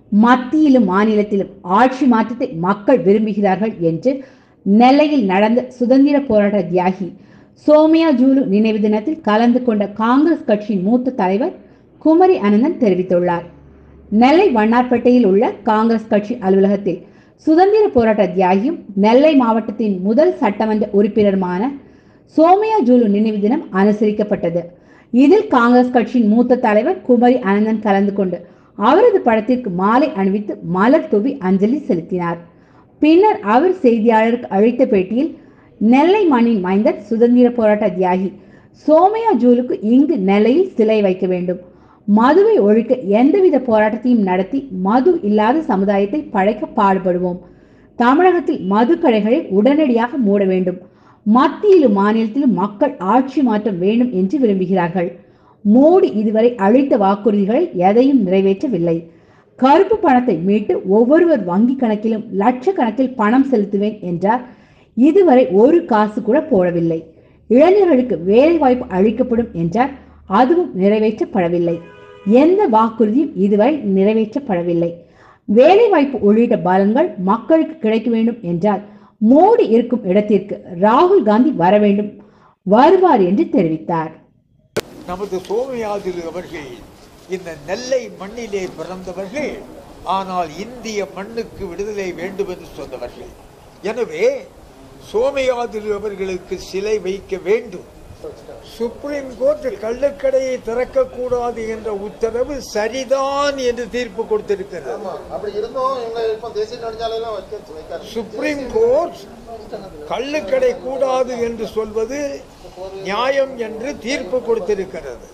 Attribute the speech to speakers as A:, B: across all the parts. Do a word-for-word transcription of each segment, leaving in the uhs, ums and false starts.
A: மத்தியிலும் மாநிலத்திலும் ஆட்சி மாற்றத்தை மக்கள் விரும்புகிறார்கள் என்று நெல்லையில் நடந்த சுதந்திர போராட்ட தியாகி சோமயாஜுலு நினைவு தினத்தில் கலந்து கொண்ட காங்கிரஸ் கட்சியின் மூத்த தலைவர் குமரி அனந்தன் தெரிவித்துள்ளார். நெல்லை வண்ணார்பேட்டையில் உள்ள காங்கிரஸ் கட்சி அலுவலகத்தில் சுதந்திர போராட்ட தியாகியும் நெல்லை மாவட்டத்தின் முதல் சட்டமன்ற உறுப்பினருமான சோமயாஜுலு நினைவு தினம் அனுசரிக்கப்பட்டது. இதில் காங்கிரஸ் கட்சியின் மூத்த தலைவர் குமரி அனந்தன் கலந்து கொண்டு அவரது படத்திற்கு மாலை அணிவித்து மலர் தூவி அஞ்சலி செலுத்தினார். பின்னர் அவர் செய்தியாளருக்கு அளித்த பேட்டியில், நெல்லை மண்ணின் மைந்தர் சுதந்திர போராட்ட தியாகி சோமயாஜுலுக்கு இங்கு நெல்லையில் சிலை வைக்க வேண்டும். மதுவை ஒழிக்க எந்தவித போராட்டத்தையும் நடத்தி மது இல்லாத சமுதாயத்தை படைக்க பாடுபடுவோம். தமிழகத்தில் மது கடைகளை உடனடியாக மூட வேண்டும். மத்தியிலும் மாநிலத்திலும் மக்கள் ஆட்சி மாற்றம் வேண்டும் என்று விரும்புகிறார்கள். மோடி இதுவரை அளித்த வாக்குறுதிகளை எதையும் நிறைவேற்றவில்லை. கருப்பு பணத்தை மீட்டு ஒவ்வொருவர் வங்கி கணக்கிலும் லட்சக்கணக்கில் பணம் செலுத்துவேன் என்றார். இதுவரை ஒரு காசு கூட போடவில்லை. இளைஞர்களுக்கு வேலை வாய்ப்பு அளிக்கப்படும் என்றார். அதுவும் நிறைவேற்றப்படவில்லை. எந்த வாக்குறுதியும் இதுவரை நிறைவேற்றப்படவில்லை. வேலை வாய்ப்பு உள்ளிட்ட பலன்கள் மக்களுக்கு கிடைக்க வேண்டும் என்றால் மோடி இருக்கும் இடத்திற்கு ராகுல் காந்தி வர வேண்டும், வருவார் என்று தெரிவித்தார்.
B: நமது சோமயாஜுலு அவர்கள் இந்த நெல்லை மண்ணிலே பிறந்தவர்கள், ஆனால் இந்திய மண்ணுக்கு விடுதலை வேண்டும் என்று சொன்னவர்கள். எனவே சோமயாஜுலு அவர்களுக்கு சிலை வைக்க வேண்டும். சுப்ரீம் கோர்ட் கள்ளுக்கடையை திறக்கக்கூடாது என்ற உத்தரவு சரிதான் என்று தீர்ப்பு கொடுத்திருக்கிறது. சுப்ரீம் கோர்ட் கள்ளுக்கடை கூடாது என்று சொல்வது நியாயம் என்று தீர்ப்பு கொடுத்திருக்கிறது.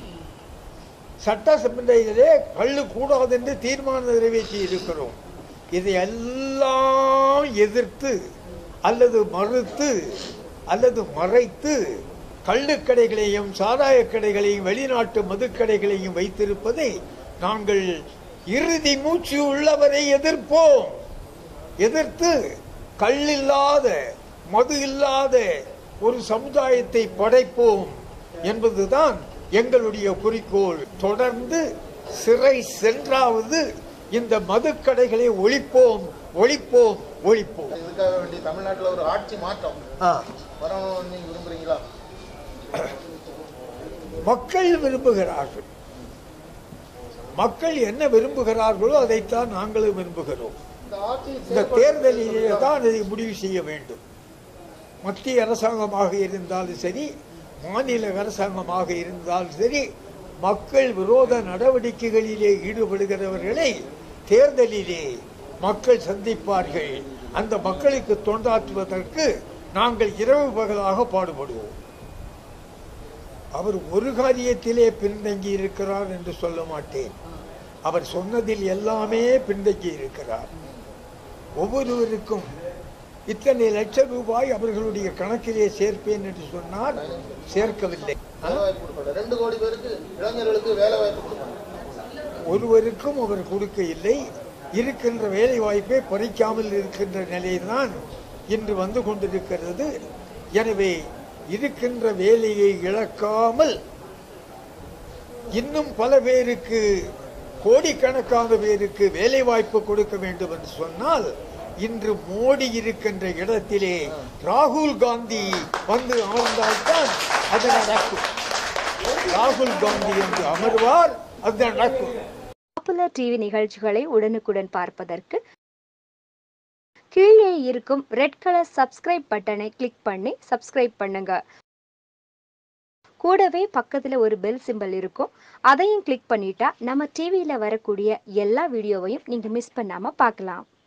B: சட்டசபையிலே கள்ளு கூடாது என்று தீர்மானம் நிறைவேற்றி இருக்கிறோம். இதையெல்லாம் எதிர்த்து அல்லது மறுத்து அல்லது மறைத்து கள்ளுக்கடைகளையும் சாராய கடைகளையும் வெளிநாட்டு மதுக்கடைகளையும் வைத்திருப்பதை நாங்கள் இறுதி மூச்சு உள்ளவரை எதிர்ப்போம். எதிர்த்து கள்ளில்லாத மது இல்லாத ஒரு சமுதாயத்தை படைப்போம் என்பதுதான் எங்களுடைய குறிக்கோள். தொடர்ந்து சிறை சென்றாவது இந்த மதுக்கடைகளை ஒழிப்போம் ஒழிப்போம் ஒழிப்போம்.
C: இதுக்காக வேண்டி தமிழ்நாட்டில் ஒரு ஆட்சி மாற்றம் வரணும் நீங்க விரும்புறீங்களா?
B: மக்கள் விரும்புகிறார்கள். மக்கள் என்ன விரும்புகிறார்களோ அதைத்தான் நாங்களும் விரும்புகிறோம். இந்த தேர்தலிலே தான் அதை முடிவு செய்ய வேண்டும். மத்திய அரசாங்கமாக இருந்தாலும் சரி, மாநில அரசாங்கமாக இருந்தாலும் சரி, மக்கள் விரோத நடவடிக்கைகளிலே ஈடுபடுகிறவர்களை தேர்தலிலே மக்கள் சந்திப்பார்கள். அந்த மக்களுக்கு தொண்டாற்றுவதற்கு நாங்கள் இரவு பகலாக பாடுபடுவோம். அவர் ஒரு காரியத்திலே பின்தங்கி இருக்கிறார் என்று சொல்ல மாட்டேன். அவர் சொன்னதில் எல்லாமே பின்தங்கி இருக்கிறார். ஒவ்வொருவருக்கும் இத்தனை லட்சம் ரூபாய் அவர்களுடைய கணக்கிலே சேர்ப்பேன் என்று சொன்னார், சேர்க்கவில்லை. ஒருவருக்கும் அவர் கொடுக்க இல்லை. இருக்கின்ற வேலை வாய்ப்பை பறிக்காமல் இருக்கின்ற நிலைதான் இன்று வந்து கொண்டிருக்கிறது. எனவே இருக்கின்ற வேலையை இழக்காமல் இன்னும் பல பேருக்கு, கோடிக்கணக்கான பேருக்கு வேலை வாய்ப்பு கொடுக்க வேண்டும் என்று சொன்னால், இன்று மோடி இருக்கின்ற இடத்திலே ராகுல் காந்தி வந்து அமர்ந்தால்தான் அது நடக்கும். ராகுல் காந்தி என்று அமர்வார், அது நடக்கும்.
D: பாப்புலர் டிவி நிகழ்ச்சிகளை உடனுக்குடன் பார்ப்பதற்கு கீழே இருக்கும் ரெட் கலர் சப்ஸ்கிரைப் பட்டனை கிளிக் பண்ணி சப்ஸ்கிரைப் பண்ணுங்க. கூடவே பக்கத்துல ஒரு பெல் சிம்பல் இருக்கும், அதையும் கிளிக் பண்ணிட்டா நம்ம டிவியில வரக்கூடிய எல்லா வீடியோவையும் நீங்க மிஸ் பண்ணாம பார்க்கலாம்.